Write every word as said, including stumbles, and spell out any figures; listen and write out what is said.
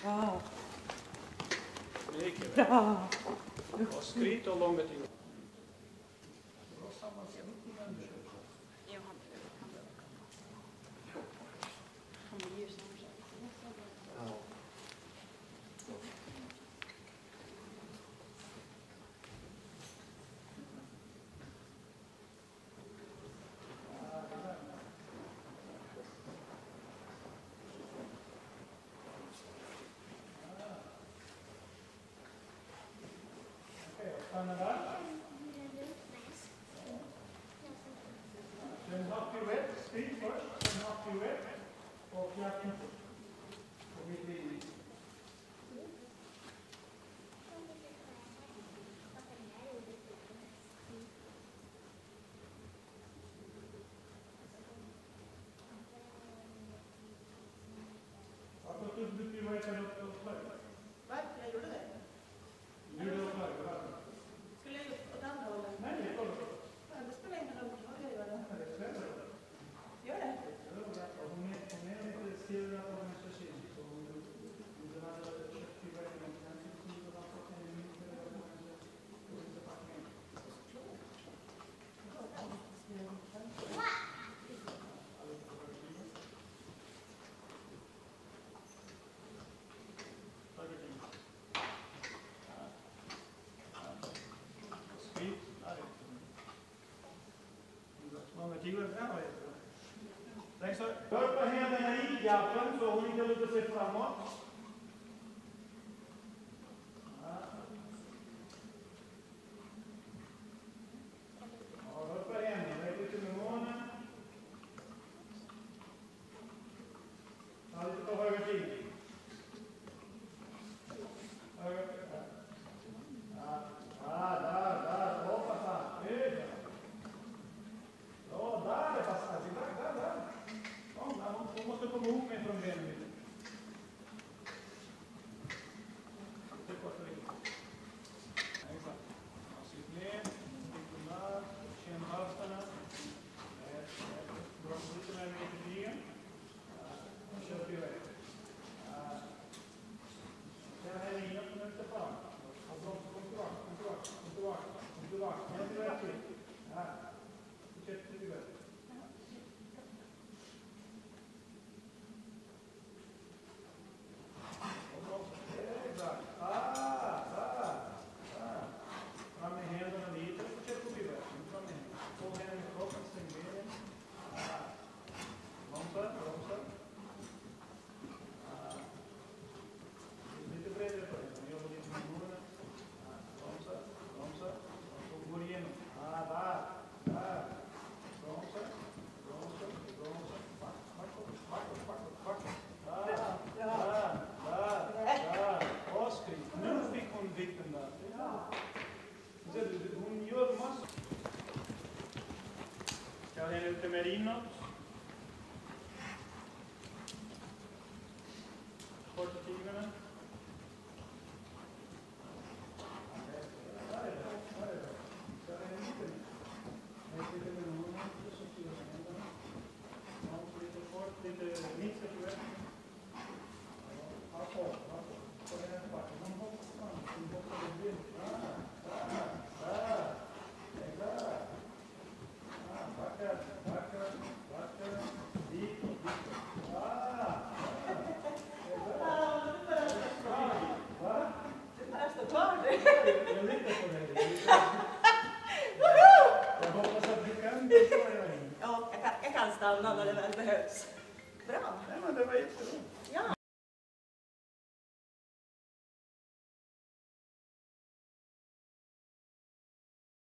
Bra. Mycket Bra. Och skryt och långt till. Stanna där. Sen har vi rätt. Skriv först. Sen har vi rätt. Och jacken. Och vi blir i. Varför tog du inte vad jag kan upp och flöjt? Va? Jag gjorde det. Gjorde du och flöjt? Skulle jag gjort åt andra hållet? Nej, det är kolla på. Ja, det spelar ingen roll vad jag gör. Det är spännande. Gör det? Hon är, hon är lite stirrad av en tjej, så hon hon hade köpt tillverkningen till en tid och har fått en ny relation på ett departement. Skriv. Många tider. Ja, Tänk så. Rör på händerna i jappen så hon inte lutar sig framåt. Ja. Ja, rör på händerna. Rätt ut med munnen. Ta lite på höger tid. Höger. Ja. Ja, där, där. Hoppas han. Ut. Ja, där är fast. Där, där, där. Hon måste komma ihåg mig från benen. Det är kort och riktigt. Exakt. Sitt ner, sitt där, känn halsarna. Dra lite mer ner till ryggen. Och kör till iväg. Känn här inne på nästa fram. Och broms, kom tillbaka, kom tillbaka, kom tillbaka, kom tillbaka. Kom tillbaka. Ja. Fortsätt till iväg. Jag är lite mer inåt. Korta tiderna. Där är det. Där är det. Där är det lite mer. Lite med munnen. Så styr händerna. Lite kort. Lite mitt ska du rätt. Ha på. Ha på. På den här backen. Man hoppar fram. Man hoppar i bild. Där. Där. Där. Backar, backar, backar, dit och dit. Ah! Va? Det är nästan klar det. Jag litar på dig. Jag hoppas att du kan. Ja, jag kan, jag kan stanna när det väl behövs. Bra. Nej, men det var jättebra.